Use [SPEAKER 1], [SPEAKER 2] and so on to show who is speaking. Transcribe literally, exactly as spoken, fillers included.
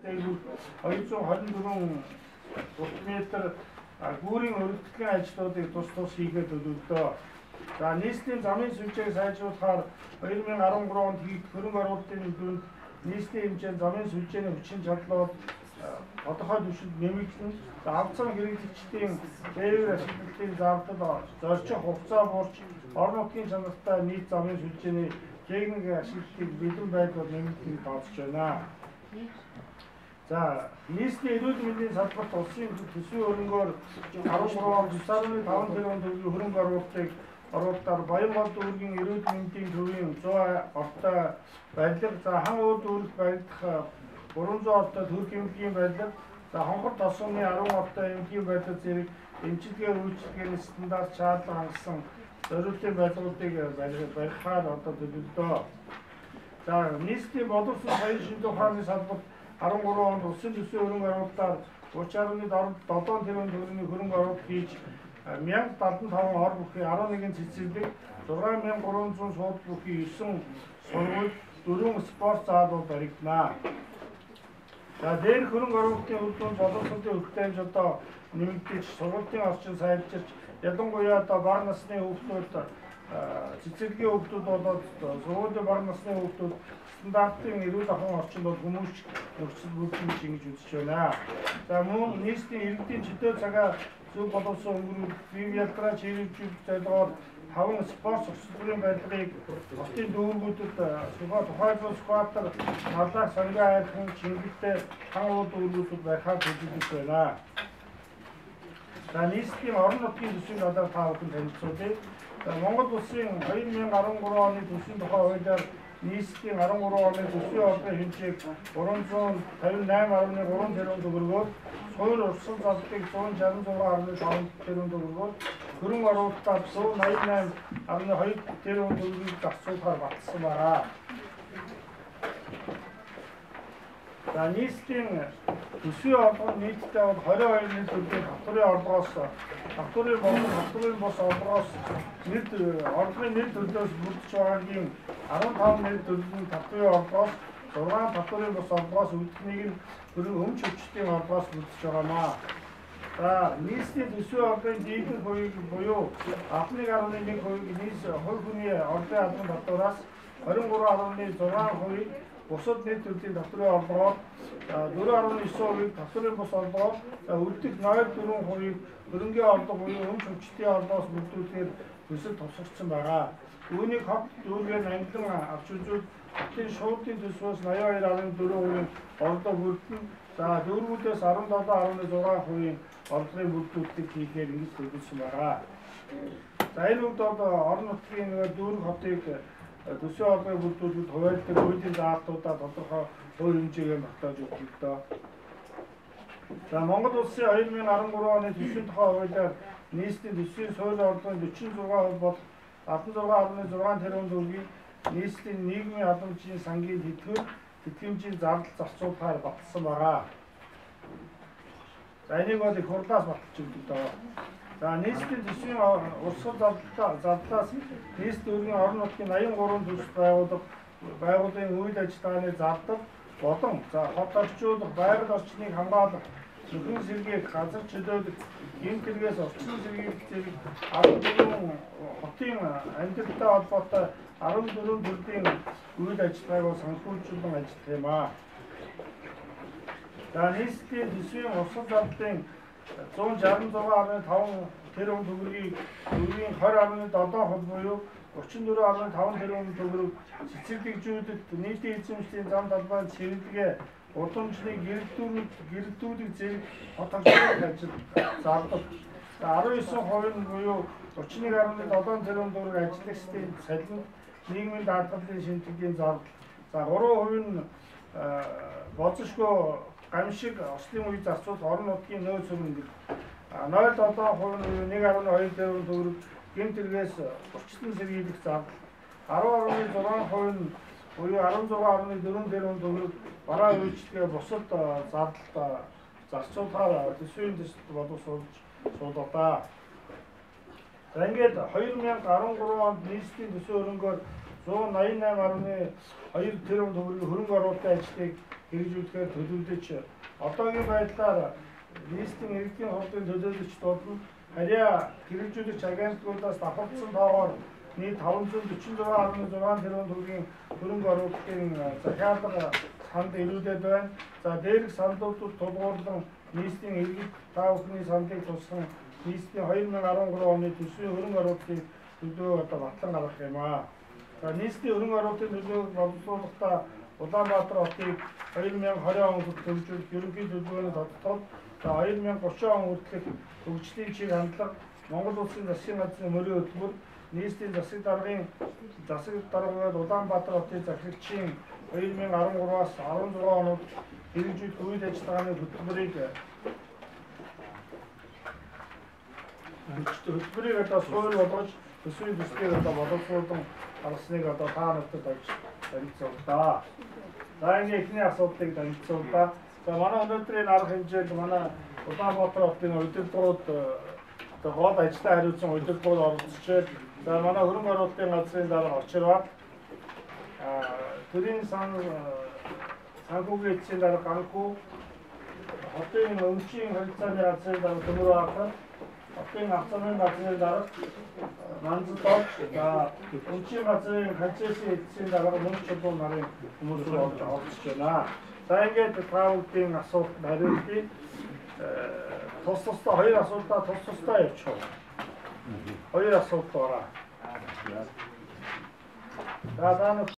[SPEAKER 1] дээгүүр хоёр зуун хорин дөрвөн метр гүүрийн өргөдлийн ажлуудыг тус тус хийгээд өгдөө. За нийслэлийн замын сүлжээг сайжруулахаар хоёр мянга арван гурван онд хийх хөрөнгө оруулалтын дүнд нийслэлийн хэмжээнд замын сүлжээний хүчин чадлууд тодорхой түвшинд нэмэгдэн авцсан хэрэглэгчдийн тээвэр ашиглалтын зардал зорчих хугацаа буурч орон нутгийн чанартай нийт замын сүлжээний техник ашиглалтыг бэлэн байдлаар нэмэгдэх тооцож байна. За нийслэлийн эрүүл мэндийн салбарт улсын төсвийн хөрөнгөөр арван гурван он девять дэх таван тэрбум төгрөгийн хөрөнгө оруулалтыг оруулалтаар Баянгол дүүргийн эрүүл мэндийн төвийн сто ортой барилга, за хан уур дүүрэг баригдах гурван зуун ортой төрх эмнэлгийн барилга, за хонхор тосгоны арван ортой эмнэлгийн барилга зэрэг эмчилгээ үйлчилгээний стандарт шаардлага хангасан зориулалтын барилгуудыг барихаар одоо төлөвлөдөө. За нийслэлийн боловсон соёлын шинжлэх ухааны салбарт арван гурван онд улсын төсвийн хөрөнгө оруулалтаар гурван дөрвөн тэрбум төгрөгийн хөрөнгө оруулалт хийж мянга дадлан таван ор бүхий арван нэгэн цэцэрлэг, зургаан мянга гурван зуун сууд бүхий есөн сургууль, дөрвөн спорт заалууд баригдана. За дээр хөрөнгө оруулалтын үр дүн боловсролын хөгжлийн хэмжээ нэмэгдэж, сургуулийн орчин сайжирч, ялангуяа одоо бага насны хүүхдүүд цэцэрлэгийн хүүхдүүд болоод сургуулийн бага насны хүүхдүүд стандартын эрүүл ахуйн орчинд бол хүмүүст нөхцөл бүрдүүлж ингэж үзэж байна. За мөн нийслэлийн иргэдийн чөлөө цагаа зөв боловсон өнгөрүүлэх, бие ялгараа чиглүүлэх зорилгоор таван спорт сургуулийн барилгыг хотын дүүргүүдэд тухайлбал скватер, налаа сангийн айлхан, чингэлтэй хан уур дүүргүүдэд барихаар төлөвлөж байна. За нийслэлийн орон нутгийн төсвийн талаар та бүхэн танилцуулъя. Монгол улсын хоёр мянга арван гурван оны төсвийн тухай хуулиар нийслэлийн арван гурван оны төсвийн ордын хэмжээг гурван зуун тавин найман арван гурван тэрбум төгрөгөөр, суур урсгал задлыг зуун шаран зургаан арван таван тэрбум төгрөгөөр, хөрөнгө оруулалтаар зуун аян найман арван хоёр тэрбум төгрөгийг зарцуулахаар баталсан байна. За нийслэлийн төсвийн орлого нийтдээ бол двадцать хоёр нийт төлбөрийн татврын орлогоос татврын болон татврын бус орлогоос нийт орлогын нийт төлөөс бүрдэж байгаагийн арван таван нийт төлбөрийн татврын орлогоос зургаан татврын бус орлогоос үүднийг нь өмч хүчтийн орлогоос бүрдэж байгаамаа. За нийслэлийн төсвийн орлогын дийгэн хувийг буюу албаны гаруйны нэг хувийг нийс хувь хүний орлогын албан татвараас двадцать три дэх зургаан хувийг бусад нийт төлбөрийн татврын орлогоор дөрвөн дэх девять хувийг татврын бус орлогоор үлдэх ноль дөрвөн хувийг хөрөнгөний орлого буюу өмч хүчтийн орлогоос бүрдүүлэхээр төсөл тусгагдсан байгаа. Үүнийг хот дүүргээр ангилан авч үзвэл хотын шуудын төсвөөс наяа хоёр дэх дөрвөн хувийн орлого бүрдэн, за дүүргүүдээс арван долоо дэх зургаан хувийн орлогын бүрдүүлэлтийг хийхээр ингэж төлөвлөсөн байгаа. За энэ үед бол орон нутгийн дүүрэг хотыг төсвийн орлогыг бүрдүүлэхэд хууль дээр хуулийн заалтуудаа тодорхой хувь хэмжээгээр багтааж өгдөө. За Монгол улсын хоёр мянга арван гурван оны төсвийн тухай хуулиар нийслэлийн төсвийн суурь орлогын дөрвөн зургаан хувь бол алпан зургаан арван зургаан тэрбум төгрөгийг нийслэлийн нийгмийн халамжийн сангийн тэтгэвэр тэтгэмжийн зардал зарцуулахаар баталсан байгаа. За энийг бол их хурлаас баталж өгдөө. За нийслэлийн төсвийн урсгал зардлаас нийслэл дүүргийн орон нутгийн аян гурван төсөл байгууллага байгууллагын үйл ажиллагааны зардал болон за хот орчуулах, байгаль орчныг хамгаалах, нөхөн сэргээх, газар чөлөөлөх, гэмт хэрэгээс орчин сэргээх зэрэг арван дөрвөн хотын амьдралтай холбоотой арван дөрвөн төрлийн үйл ажиллагааг санхүүжүүлэн ажиллах юм аа. За нийслэлийн төсвийн урсгал зардлын зуун шаран зургаан арван таван тэрбум төгрөгийг дөрвийн двадцать арван долоо хувь буюу тридцать четыре арван таван тэрбум төгрөг цэцэрлэгжүүдэд нийтийн эзэмшлийн зам талбайд сэргэлгээ удамжны гэрэлтүүлэг зэрэг хот орчуулах ажил зардал. За арван девять хувийн буюу тридцать нэг арван долоо тэрбум төгрөг ажиллагчдын салхинд нийгмийн даатгалын шинжилгээний зардал. За гурван хувийн болзошгүй гамшиг ослын үе зарцуулах орон нутгийн нөөц хөрөнгө ноль долоо хувийн нэг арван хоёр тэрбум төгрөг гэмт хэрэгээс урьдчилан сэргийлэх зардал. арван арван зургаан хувийн буюу арван зургаан арван дөрвөн тэрбум төгрөг бараа үйлчлэгээ бусад зардал зарцуулахаар төсвийн төсөлд боловсруулж суулгадаа. За ингээд хоёр мянга арван гурван онд нийслэлийн төсвийн хөрөнгөөр зуун аян найман арван хоёр тэрбум төгрөгийн хөрөнгө оруулалтын ажлыг хэрэгжүүлэхээр төлөвлөж одоогийн байдлаар листинг иргэдийн хурдын төлөөлөгчдүүд нь харьяа хэрэгжүүлэгч агентлагуудаас давхарсан тоогоор нийт таван зуун дөрвөн зургаан зургаан тэрбум төгрөгийн хөрөнгө оруулалтын захиалга санд ирүүлээд байна. За дээрх саналуудад тулгуурлан нийслэлийн иргэд та бүхний саналыг тусган нийслэлийн хоёр мың арван гурван оны төсвийн хөрөнгө оруулалтын төлөвийг одоо батлан гаргах юм аа. За нийслэлийн хөрөнгө оруулалтын төлөвийг боловсруулахдаа Улаанбаатар хотыг хоёр мың двадцать он хөгжүүлэх ерөнхий төлөвлөгөөний тодтол за хоёр мың гурван он хүртэлх хөгжлийн чиг хандлага Монгол Улсын засгийн газрын мөрийн хөтөлбөр нийслэлийн засаг даргын засаг даргууд Улаанбаатар хотын захирагчийн хоёр мың арван гураваас арван зургаан онод хэрэгжүүлэх үйл ажиллагааны хөтөлбөрийг хөтөлбөрийг одоо суурь болгож төсвийн төслийг одоо боловсруулан гаргасныг одоо та нарт танилцууллаа. За ингээ эхний асуудлыг танилцууллаа. За манай өнөөдрийн арга хэмжээнд манай Улаанбаатар хотын удирдлагууд одоо гол ажлаа хариуцсан удирдлагууд оролцож за манай хөрөнгө оруулалтын газрын дарга очирваа. Төрийн сан санхүүгийн эцсийн дарга Ганхүү, хотын өмчийн харилцааны газрын дарга Төмөрбаатар, хотын ах замын газрын дарга Манзутов, за өмчийн газрын процессын эцсийн дарга Мөнх Чулуун нарын хүмүүс оролцож байна. За ингээд та бүхэн асуулт хариулъя. Тус тусдаа хоёр асуултаа тус тусдаа явуучих. Хоёр асуулт байна. За та